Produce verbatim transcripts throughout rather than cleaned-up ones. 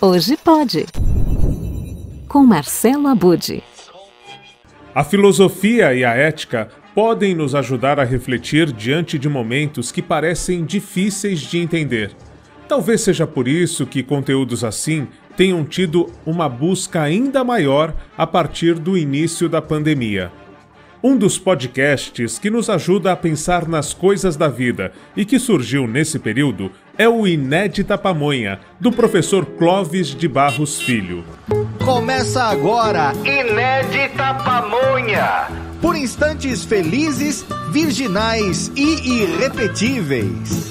Hoje pode. Com Marcelo Abud. A filosofia e a ética podem nos ajudar a refletir diante de momentos que parecem difíceis de entender. Talvez seja por isso que conteúdos assim tenham tido uma busca ainda maior a partir do início da pandemia. Um dos podcasts que nos ajuda a pensar nas coisas da vida e que surgiu nesse período é o Inédita Pamonha, do professor Clóvis de Barros Filho. Começa agora Inédita Pamonha! Por instantes felizes, virginais e irrepetíveis.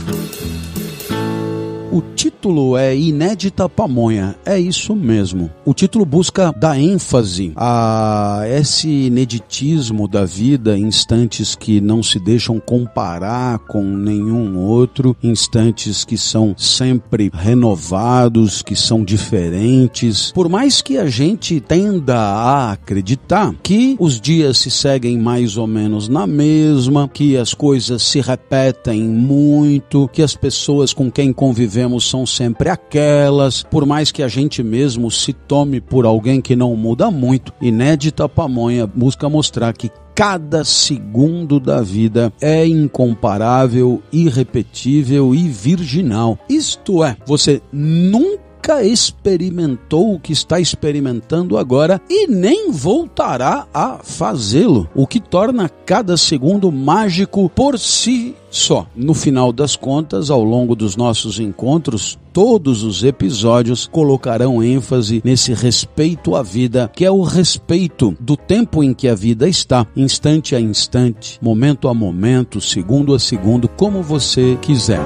O título é Inédita Pamonha, é isso mesmo. O título busca dar ênfase a esse ineditismo da vida, instantes que não se deixam comparar com nenhum outro, instantes que são sempre renovados, que são diferentes. Por mais que a gente tenda a acreditar que os dias se seguem mais ou menos na mesma, que as coisas se repetem muito, que as pessoas com quem convivemos são sempre aquelas, por mais que a gente mesmo se tome por alguém que não muda muito, Inédita Pamonha busca mostrar que cada segundo da vida é incomparável, irrepetível e virginal. Isto é, você nunca Nunca experimentou o que está experimentando agora e nem voltará a fazê-lo, o que torna cada segundo mágico por si só. No final das contas, ao longo dos nossos encontros, todos os episódios colocarão ênfase nesse respeito à vida, que é o respeito do tempo em que a vida está, instante a instante, momento a momento, segundo a segundo, como você quiser.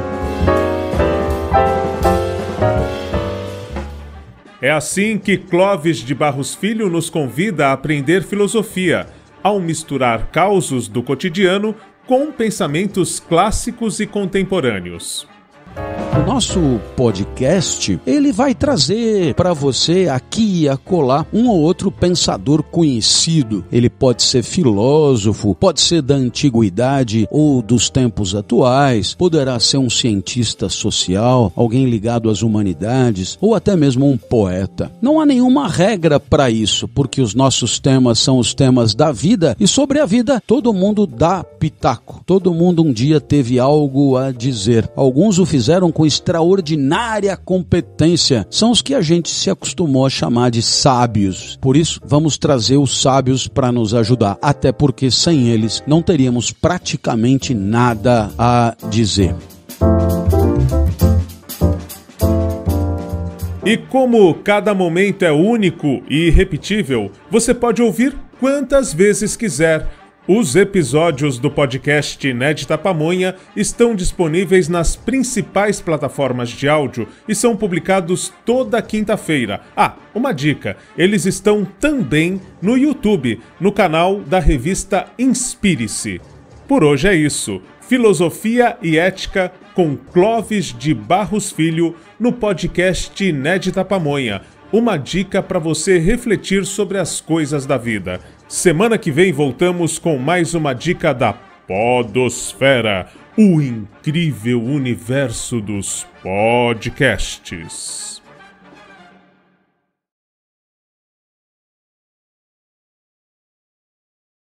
É assim que Clóvis de Barros Filho nos convida a aprender filosofia, ao misturar causos do cotidiano com pensamentos clássicos e contemporâneos. O nosso podcast, ele vai trazer para você aqui e acolá um ou outro pensador conhecido. Ele pode ser filósofo, pode ser da antiguidade ou dos tempos atuais, poderá ser um cientista social, alguém ligado às humanidades ou até mesmo um poeta. Não há nenhuma regra para isso, porque os nossos temas são os temas da vida e sobre a vida todo mundo dá pitaco. Todo mundo um dia teve algo a dizer. Alguns o fizeram com extraordinária competência, são os que a gente se acostumou a chamar de sábios. Por isso, vamos trazer os sábios para nos ajudar, até porque sem eles não teríamos praticamente nada a dizer. E como cada momento é único e irrepetível, você pode ouvir quantas vezes quiser. Os episódios do podcast Inédita Pamonha estão disponíveis nas principais plataformas de áudio e são publicados toda quinta-feira. Ah, uma dica, eles estão também no YouTube, no canal da revista Inspire-se. Por hoje é isso. Filosofia e Ética com Clóvis de Barros Filho no podcast Inédita Pamonha. Uma dica para você refletir sobre as coisas da vida. Semana que vem voltamos com mais uma dica da Podosfera, o incrível universo dos podcasts.